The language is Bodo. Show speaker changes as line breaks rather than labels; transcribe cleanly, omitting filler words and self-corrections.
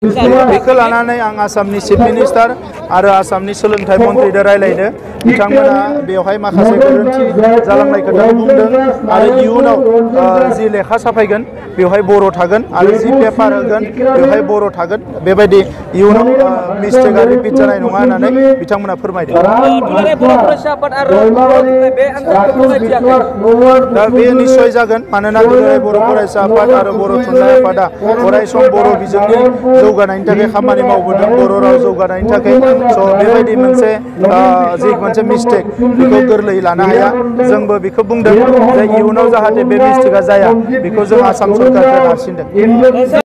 बेखौ लानानै आं आसामनि चिफ मिनिस्टार आरो आसामनि सोलोंथाइ मन्थ्रिजों रायलायदों। बिथांमोना बेवहाय माखासे गोरोन्थि जालांनाय खोथाखौ बुंदों आरो इयुनाव जि लेखा साफायगोन बेवहाय बर' थागोन आरो जि पेपार होगोन बेवहाय बर' थागोन। बेबायदि इयुनाव मिस्टेकआ रिपिट जानाय नङा होननानै बिथांमोना फोरमायदों। दा बे निस्सय जागोन, मानोना दुलाराय बर' फरायसा आफाद आरो बर' थुनलाइ आफादा अराय सम बर' बिजोंनि जौगानायनि थाखाय खामानि मावबोदों, बर' राव जौगानायनि थाखाय। स' बेबायदि मोनसे मिस्टेक बेखौ गोरलैयै लानो हाया। जोंबो बेखौ बुंदों जे इयुनाव जाहाथे बे मिस्टेकआ जाया, बेखौ जों आसाम सरकारखौ नारसिनदों।